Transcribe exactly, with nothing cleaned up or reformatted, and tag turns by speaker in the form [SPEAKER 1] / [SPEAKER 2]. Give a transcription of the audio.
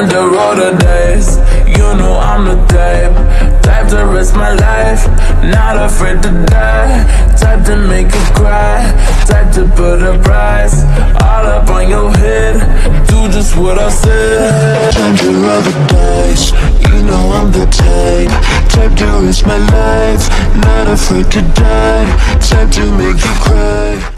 [SPEAKER 1] Time to roll the dice. You know I'm the type, type to risk my life, not afraid to die, type to make you cry, type to put a price all up on your head. Do just what I said. Time to roll the dice. You know I'm the type, type to risk my life, not afraid to die, type to make you cry.